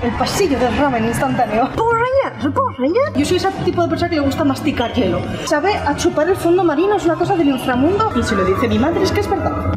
El pasillo del ramen instantáneo. ¿Power Ranger? ¿Power Ranger? Yo soy ese tipo de persona que le gusta masticar hielo. Sabe a chupar el fondo marino, es una cosa del inframundo. Y si lo dice mi madre es que es verdad.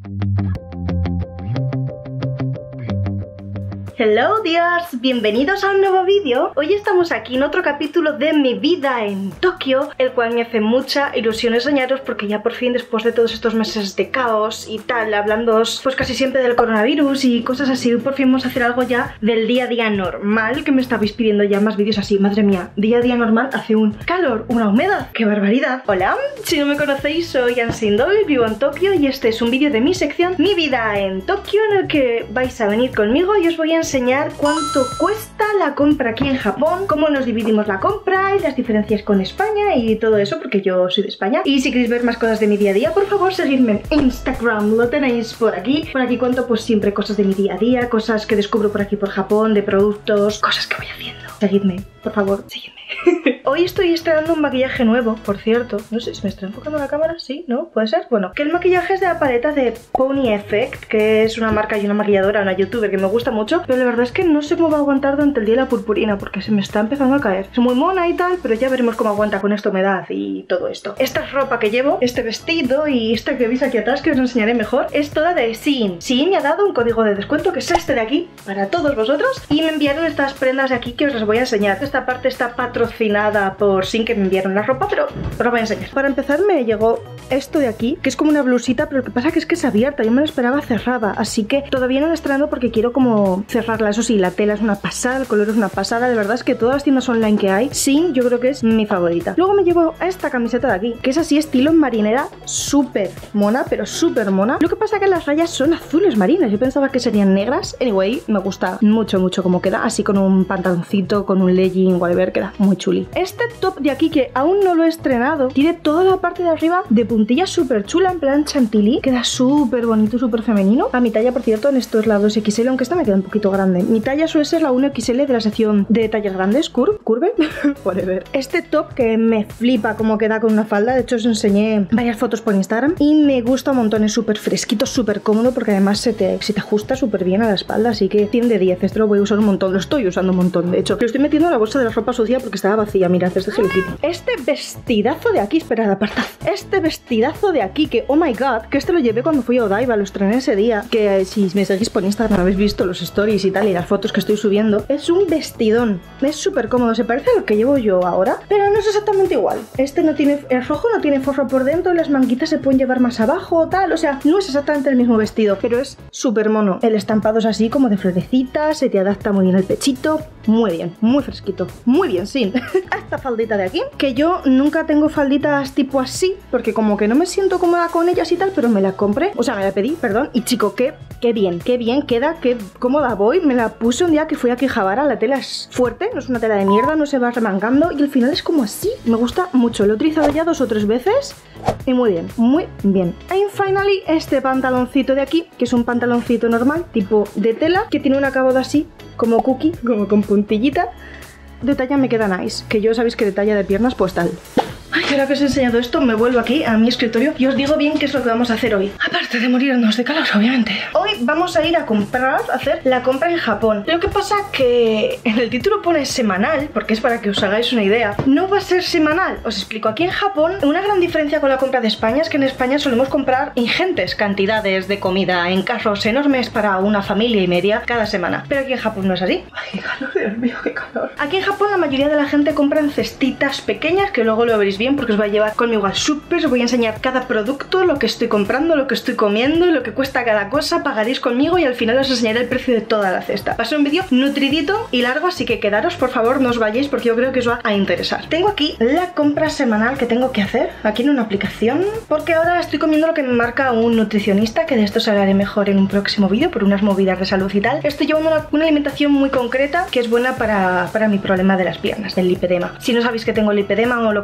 Hello dears, bienvenidos a un nuevo vídeo. Hoy estamos aquí en otro capítulo de mi vida en Tokio, el cual me hace mucha ilusión enseñaros porque ya por fin, después de todos estos meses de caos y tal, hablando pues casi siempre del coronavirus y cosas así, por fin vamos a hacer algo ya del día a día normal, que me estabais pidiendo ya más vídeos así. Madre mía, día a día normal, hace un calor, una humedad, ¡qué barbaridad! Hola, si no me conocéis, soy Ansin Doyle, vivo en Tokio y este es un vídeo de mi sección, mi vida en Tokio, en el que vais a venir conmigo y os voy a enseñar cuánto cuesta la compra aquí en Japón, cómo nos dividimos la compra y las diferencias con España y todo eso, porque yo soy de España. Y si queréis ver más cosas de mi día a día, por favor seguidme en Instagram, lo tenéis por aquí. Por aquí cuento pues siempre cosas de mi día a día, cosas que descubro por aquí por Japón, de productos, cosas que voy haciendo. Seguidme, por favor, seguidme. Hoy estoy estrenando un maquillaje nuevo, por cierto. No sé si me está enfocando la cámara, ¿sí? ¿No? ¿Puede ser? Bueno, que el maquillaje es de la paleta de Pony Effect, que es una marca y una maquilladora, una youtuber que me gusta mucho, pero la verdad es que no sé cómo va a aguantar durante el día la purpurina, porque se me está empezando a caer. Es muy mona y tal, pero ya veremos cómo aguanta con esta humedad y todo esto. Esta es ropa que llevo, este vestido y esta que veis aquí atrás, que os enseñaré mejor, es toda de Shein. Shein me ha dado un código de descuento, que es este de aquí, para todos vosotros, y me enviaron estas prendas de aquí que os las voy a enseñar. Esta parte está patrocinada por Shein, que me enviaron la ropa, pero os la voy a enseñar. Para empezar me llegó esto de aquí, que es como una blusita, pero lo que pasa que es abierta, yo me la esperaba cerrada, así que todavía no la he estrenado porque quiero como cerrarla. Eso sí, la tela es una pasada, el color es una pasada, de verdad es que todas las tiendas online que hay, Shein yo creo que es mi favorita. Luego me llevo esta camiseta de aquí, que es así estilo marinera, súper mona, pero súper mona. Lo que pasa que las rayas son azules marinas, yo pensaba que serían negras. Anyway, me gusta mucho como queda, así con un pantaloncito, con un legging, whatever, queda muy chuli. Este top de aquí, que aún no lo he estrenado, tiene toda la parte de arriba de puntilla súper chula, en plan chantilly, queda súper bonito, súper femenino. A mi talla, por cierto, en esto es la 2XL, aunque esta me queda un poquito grande. Mi talla suele ser la 1XL de la sección de tallas grandes, curve, whatever. Este top que me flipa como queda con una falda, de hecho os enseñé varias fotos por Instagram y me gusta un montón, es súper fresquito, súper cómodo, porque además se te ajusta súper bien a la espalda, así que 100 de 10, esto lo voy a usar un montón, lo estoy usando un montón, de hecho. Lo estoy metiendo en la bolsa de la ropa sucia porque estaba vacía, mirad, es de Hello Kitty. Este vestidazo de aquí, esperad, apartad. Este vestidazo de aquí, que oh my god, que este lo llevé cuando fui a Odaiba, lo estrené ese día, que si me seguís por Instagram habéis visto los stories y tal y las fotos que estoy subiendo. Es un vestidón, es súper cómodo, se parece a lo que llevo yo ahora, pero no es exactamente igual. Este no tiene, el rojo no tiene forro por dentro, las manguitas se pueden llevar más abajo o tal, o sea, no es exactamente el mismo vestido, pero es súper mono. El estampado es así como de florecitas, se te adapta muy bien el pechito, muy bien, muy fresquito, muy bien, sí. Esta faldita de aquí, que yo nunca tengo falditas tipo así, porque como que no me siento cómoda con ellas y tal, pero me la compré, o sea, me la pedí, perdón, y chico, qué bien queda, qué cómoda voy. Me la puse un día que fui a Quijabara, la tela es fuerte, no es una tela de mierda, no se va remangando y al final es como así, me gusta mucho, lo he utilizado ya 2 o 3 veces y muy bien, muy bien. And finally, este pantaloncito de aquí, que es un pantaloncito normal, tipo de tela, que tiene un acabado así, como cookie, como con puntillita. De talla me queda nice, que yo sabéis que de talla de piernas pues tal. Ay, ahora que os he enseñado esto, me vuelvo aquí a mi escritorio y os digo bien qué es lo que vamos a hacer hoy. Aparte de morirnos de calor, obviamente. Hoy vamos a ir a comprar, a hacer la compra en Japón. Lo que pasa que en el título pone semanal, porque es para que os hagáis una idea. No va a ser semanal, os explico. Aquí en Japón, una gran diferencia con la compra de España es que en España solemos comprar ingentes cantidades de comida en carros enormes para una familia y media cada semana. Pero aquí en Japón no es así. Ay, qué calor, Dios mío, qué calor. Aquí en Japón la mayoría de la gente compra en cestitas pequeñas, que luego lo veréis bien porque os va a llevar conmigo al súper, os voy a enseñar cada producto, lo que estoy comprando, lo que estoy comiendo, lo que cuesta cada cosa, pagaréis conmigo y al final os enseñaré el precio de toda la cesta. Va a ser un vídeo nutridito y largo, así que quedaros, por favor, no os vayáis porque yo creo que os va a interesar. Tengo aquí la compra semanal que tengo que hacer, aquí en una aplicación, porque ahora estoy comiendo lo que me marca un nutricionista, que de esto os hablaré mejor en un próximo vídeo por unas movidas de salud y tal. Estoy llevando una alimentación muy concreta que es buena para mi problema de las piernas, del lipedema. Si no sabéis que tengo lipedema o lo que es eso, os dejo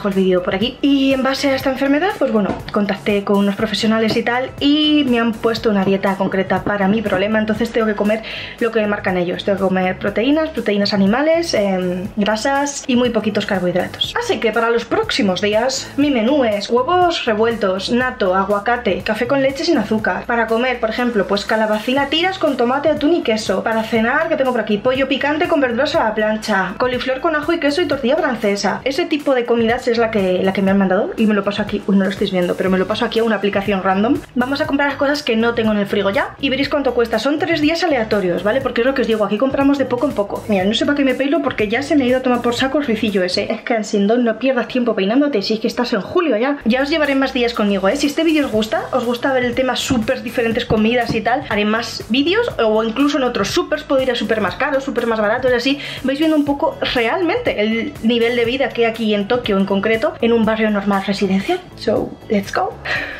dejo el vídeo por aquí. Y en base a esta enfermedad, pues bueno, contacté con unos profesionales y tal, y me han puesto una dieta concreta para mi problema. Entonces tengo que comer lo que me marcan ellos. Tengo que comer proteínas animales, grasas y muy poquitos carbohidratos. Así que para los próximos días mi menú es huevos revueltos, nato, aguacate, café con leche sin azúcar. Para comer, por ejemplo, pues calabacín a tiras con tomate, atún y queso. Para cenar, que tengo por aquí, pollo picante con verduras a la plancha, coliflor con ajo y queso y tortilla francesa. Ese tipo de comidas es la que me han mandado, y me lo paso aquí. Uy, no lo estáis viendo, pero me lo paso aquí a una aplicación random. Vamos a comprar las cosas que no tengo en el frigo ya y veréis cuánto cuesta. Son 3 días aleatorios, ¿vale? Porque es lo que os digo, aquí compramos de poco en poco. Mira, no sé para qué me peilo porque ya se me ha ido a tomar por saco el ricillo ese. Es que en Sindón no pierdas tiempo peinándote, si es que estás en julio ya. Ya os llevaré más días conmigo, ¿eh? Si este vídeo os gusta ver el tema súper diferentes comidas y tal, haré más vídeos, o incluso en otros supers puedo ir a súper más caros, súper más baratos, y así vais viendo un poco realmente el nivel de vida que hay aquí en Tokio, en concreto, en un barrio normal residencial. So, let's go.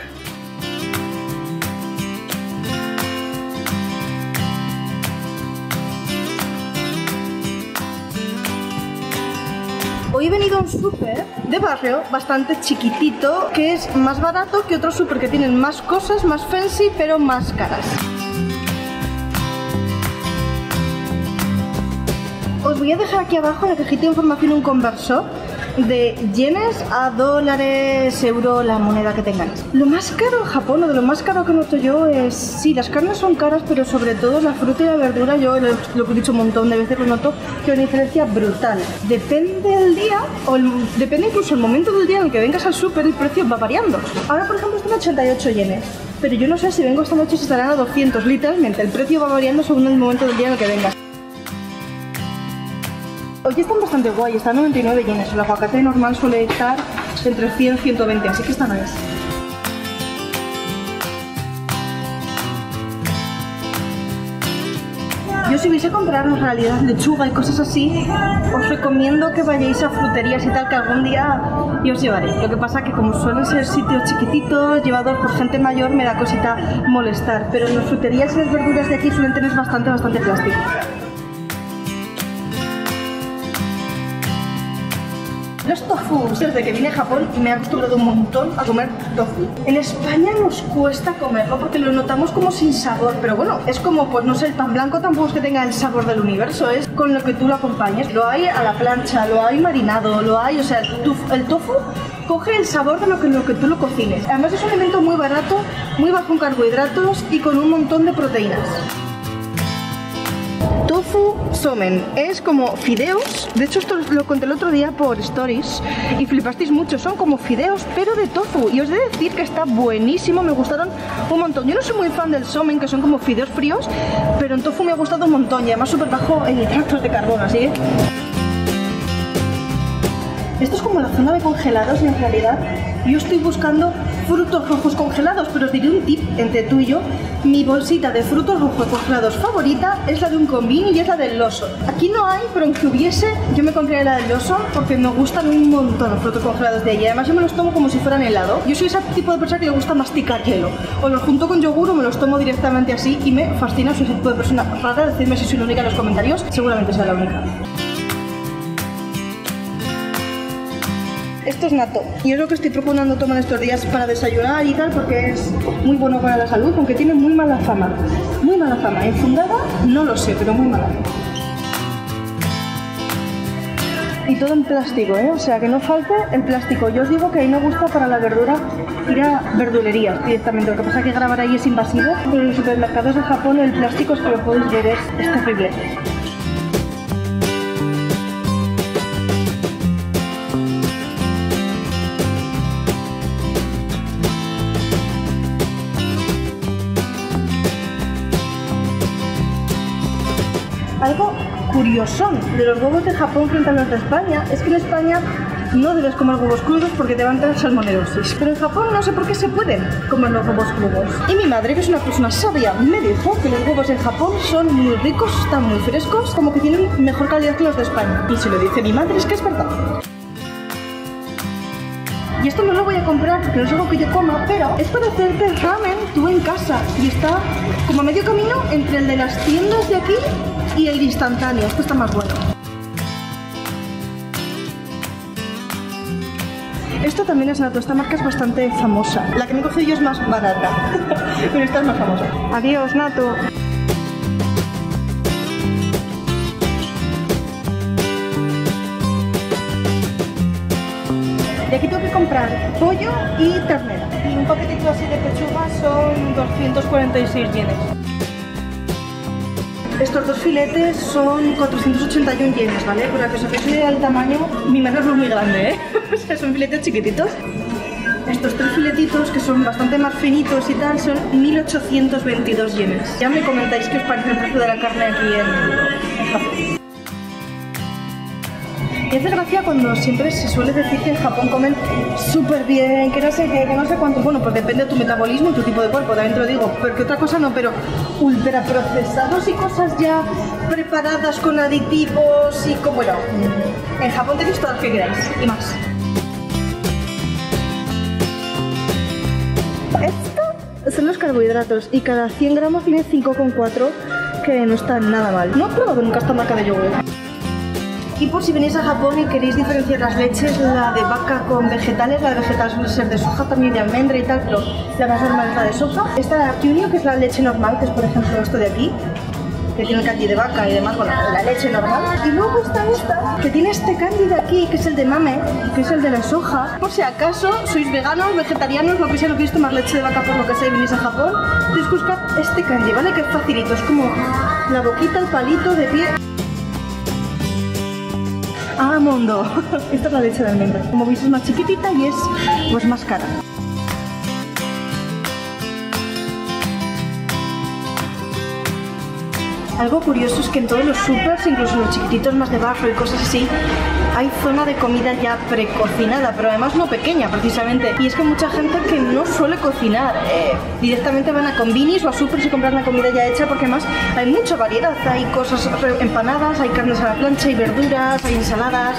Hoy he venido a un súper de barrio bastante chiquitito, que es más barato que otros súper que tienen más cosas, más fancy, pero más caras. Os voy a dejar aquí abajo en la cajita de información un conversor de yenes a dólares, euro, la moneda que tengáis. Lo más caro en Japón, o de lo más caro que noto yo es... Sí, las carnes son caras, pero sobre todo la fruta y la verdura, yo lo que he dicho un montón de veces, lo noto que hay una diferencia brutal. Depende del día, depende incluso el momento del día en el que vengas al súper, el precio va variando. Ahora, por ejemplo, están a 88 yenes, pero yo no sé si vengo esta noche si estarán a 200, literalmente. El precio va variando según el momento del día en el que vengas. Hoy están bastante guay, están a 99 yenes. El aguacate normal suele estar entre 100 y 120, así que esta no es. Yo si vais a comprar en realidad lechuga y cosas así, os recomiendo que vayáis a fruterías y tal, que algún día yo os llevaré. Lo que pasa que como suelen ser sitios chiquititos, llevados por gente mayor, me da cosita molestar. Pero en las fruterías y las verduras de aquí suelen tener bastante plástico. Los tofus, desde que vine a Japón me he acostumbrado un montón a comer tofu. En España nos cuesta comerlo porque lo notamos como sin sabor, pero bueno, es como, pues no sé, el pan blanco tampoco es que tenga el sabor del universo, es con lo que tú lo acompañes. Lo hay a la plancha, lo hay marinado, lo hay, o sea, el tofu coge el sabor de lo que tú lo cocines. Además es un alimento muy barato, muy bajo en carbohidratos y con un montón de proteínas. Tofu somen es como fideos. De hecho esto lo conté el otro día por stories y flipasteis mucho. Son como fideos pero de tofu, y os he de decir que está buenísimo, me gustaron un montón. Yo no soy muy fan del somen, que son como fideos fríos, pero en tofu me ha gustado un montón, y además súper bajo en hidratos de carbono, así que... Esto es como la zona de congelados, y en realidad yo estoy buscando frutos rojos congelados, pero os diré un tip entre tú y yo. Mi bolsita de frutos rojos congelados favorita es la de un Konbini y es la del Lawson. Aquí no hay, pero aunque hubiese, yo me compré la del Lawson porque me gustan un montón los frutos congelados de ella. Además yo me los tomo como si fueran helado. Yo soy ese tipo de persona que le gusta masticar hielo. O los junto con yogur o me los tomo directamente así, y me fascina. Soy ese tipo de persona rara. Decidme si soy la única en los comentarios. Seguramente sea la única. Esto es natto, y es lo que estoy proponiendo tomar estos días para desayunar y tal, porque es muy bueno para la salud, aunque tiene muy mala fama. Muy mala fama. Enfundada, no lo sé, pero muy mala. Y todo en plástico, ¿eh? O sea, que no falte el plástico. Yo os digo que a mí me gusta para la verdura ir a verdulerías directamente. Lo que pasa es que grabar ahí es invasivo, pero en los supermercados de Japón el plástico, es que lo podéis ver, es terrible. Algo curiosón de los huevos de Japón frente a los de España es que en España no debes comer huevos crudos porque te va a entrar salmonelosis. Pero en Japón no sé por qué se pueden comer los huevos crudos. Y mi madre, que es una persona sabia, me dijo que los huevos en Japón son muy ricos, están muy frescos, como que tienen mejor calidad que los de España. Y si lo dice mi madre es que es verdad. Y esto no lo voy a comprar porque no es algo que yo coma, pero es para hacerte ramen tú en casa. Y está como a medio camino entre el de las tiendas de aquí y el instantáneo. Esto está más bueno. Esto también es Natto, esta marca es bastante famosa. La que me he cogido yo es más barata, pero esta es más famosa. Adiós, Natto. Y aquí tengo que comprar pollo y ternera. Y un paquetito así de pechuga son 246 yenes. Estos dos filetes son 481 yenes, ¿vale? Para que os hagáis una idea del tamaño, mi mano no es muy grande, ¿eh? O sea, son filetes chiquititos. Estos tres filetitos, que son bastante más finitos y tal, son 1822 yenes. Ya me comentáis qué os parece el precio de la carne aquí en Japón. Me hace gracia cuando siempre se suele decir que en Japón comen súper bien, que no sé qué, que no sé cuánto. Bueno, pues depende de tu metabolismo y tu tipo de cuerpo, también te lo digo. Pero que otra cosa no, pero ultra procesados y cosas ya preparadas con aditivos y como, bueno, en Japón tenéis todo lo que queráis y más. Esto son los carbohidratos y cada 100 gramos tiene 5,4, que no está nada mal. No he probado nunca esta marca de yogur. Y por si venís a Japón y queréis diferenciar las leches, la de vaca con vegetales, la de vegetales suele ser de soja, también de almendra y tal, pero la más normal es la de soja. Esta de Kyunio, que es la leche normal, que es por ejemplo esto de aquí, que tiene el kanji de vaca y demás, bueno, la leche normal. Y luego está esta, que tiene este kanji de aquí, que es el de mame, que es el de la soja. Por si acaso sois veganos, vegetarianos, lo que sea, no queréis tomar leche de vaca por lo que sea y venís a Japón, tenéis que buscar este kanji, ¿vale? Que es facilito, es como la boquita, el palito de pie. ¡Ah, mundo! Esta es la leche de almendra. Como veis es más chiquitita y es pues más cara. Algo curioso es que en todos los supers, incluso los chiquititos más de barro y cosas así, hay zona de comida ya precocinada, pero además no pequeña precisamente. Y es que mucha gente que no suele cocinar, directamente van a convinis o a supers y compran la comida ya hecha, porque además hay mucha variedad. Hay cosas empanadas, hay carnes a la plancha, hay verduras, hay ensaladas.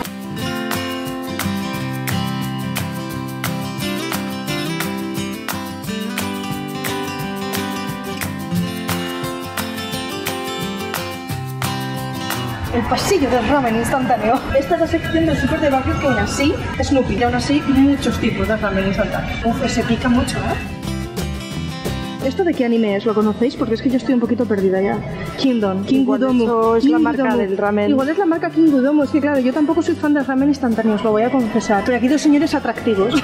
El pasillo del ramen instantáneo. Esta es la sección del súper de barrio que aún así, Snoopy, y aún así muchos tipos de ramen instantáneo. Uf, se pica mucho, ¿eh? ¿Esto de qué anime es? ¿Lo conocéis? Porque es que yo estoy un poquito perdida ya. Kingdom. Kingudomo. Eso es la marca del ramen. Igual es la marca Kingudomo. Es que claro, yo tampoco soy fan del ramen instantáneo, os lo voy a confesar. Pero aquí dos señores atractivos.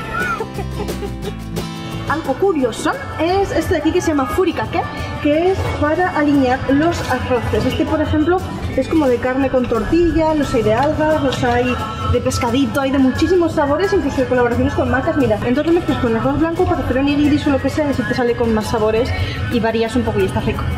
Algo curioso es este de aquí que se llama furikake, que es para alinear los arroces. Este, por ejemplo, es como de carne con tortilla, los hay de algas, los hay de pescadito, hay de muchísimos sabores, incluso de colaboraciones con marcas. Mira, entonces lo mezclas con arroz blanco para hacer onigiris o lo que sea, y así te sale con más sabores y varías un poco y está rico.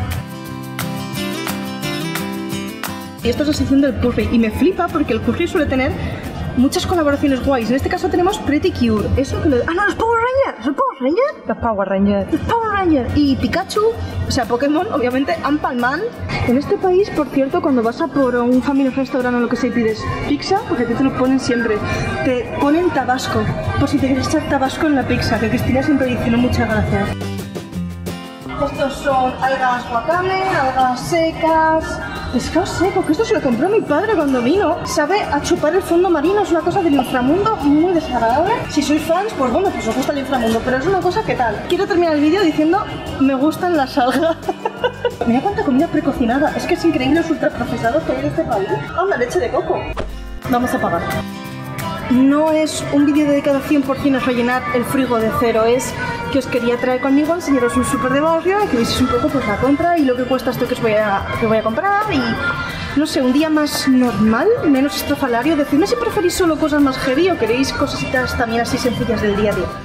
Y esto es la sección del curry y me flipa porque el curry suele tener muchas colaboraciones guays. En este caso tenemos Pretty Cure. Eso que ah, no, los Power Rangers. ¿Los Power Rangers? Los Power Rangers. Los Power Rangers. Y Pikachu, o sea, Pokémon, obviamente, Ampalman. En este país, por cierto, cuando vas a por un family restaurant o lo que sea y pides pizza, porque te lo ponen siempre, te ponen tabasco. Por si te quieres echar tabasco en la pizza, que Cristina siempre dice, no, muchas gracias. Estos son algas wakame, algas secas, pescado seco, que esto se lo compró mi padre cuando vino. Sabe a chupar el fondo marino, es una cosa del inframundo muy desagradable. Si sois fans, pues bueno, pues os gusta el inframundo, pero es una cosa que tal. Quiero terminar el vídeo diciendo, me gustan las algas. Mira cuánta comida precocinada, es que es increíble los ultraprocesados que hay en este país. Ah, una leche de coco. Vamos a pagar. No es un vídeo dedicado 100% a rellenar el frigo de cero, es que os quería traer conmigo a enseñaros un súper de barrio y que veáis un poco pues la compra y lo que cuesta esto que voy a comprar y no sé, un día más normal, menos estrafalario. Decidme si preferís solo cosas más heavy o queréis cositas también así sencillas del día a día.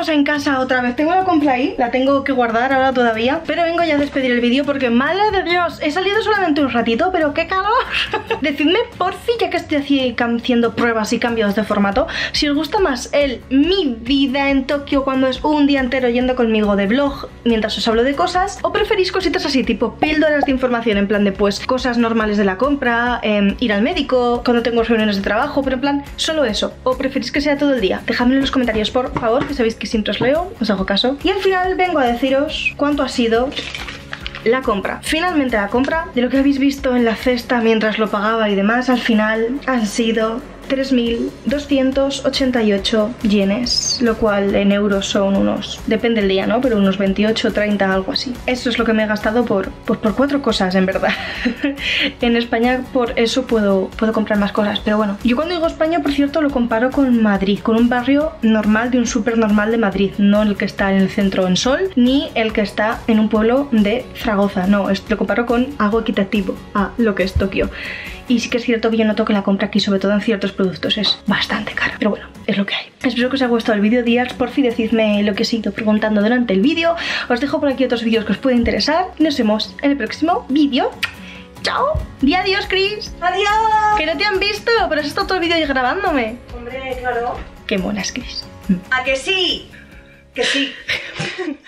estamos en casa otra vez. Tengo la compra ahí, la tengo que guardar ahora todavía, pero vengo ya a despedir el vídeo porque, madre de Dios, he salido solamente un ratito, pero qué calor. Decidme, porfi, ya que estoy haciendo pruebas y cambios de formato, si os gusta más mi vida en Tokio cuando es un día entero yendo conmigo de vlog mientras os hablo de cosas, o preferís cositas así, tipo píldoras de información, en plan de pues cosas normales de la compra, ir al médico, cuando tengo reuniones de trabajo, pero en plan solo eso, o preferís que sea todo el día. Dejadme en los comentarios, por favor, que sabéis que siempre os leo, os hago caso. Y al final vengo a deciros cuánto ha sido la compra. Finalmente la compra, de lo que habéis visto en la cesta mientras lo pagaba y demás, al final han sido 3.288 yenes, lo cual en euros son unos, depende del día, ¿no? Pero unos 28, 30, algo así. Eso es lo que me he gastado por 4 cosas, en verdad. En España por eso puedo comprar más cosas, pero bueno. Yo cuando digo España, por cierto, lo comparo con Madrid, con un barrio normal de un súper normal de Madrid, no el que está en el centro en Sol, ni el que está en un pueblo de Zaragoza, no, lo comparo con algo equitativo a lo que es Tokio. Y sí que es cierto que yo noto que la compra aquí, sobre todo en ciertos productos, es bastante cara. Pero bueno, es lo que hay. Espero que os haya gustado el vídeo, días. Por fin decidme lo que os he ido preguntando durante el vídeo. Os dejo por aquí otros vídeos que os pueden interesar. Y nos vemos en el próximo vídeo. ¡Chao! ¡Di adiós, Chris! ¡Adiós! Que no te han visto, pero has estado todo el vídeo ahí grabándome. Hombre, claro. Qué mona es, Chris. ¿A que sí? Que sí.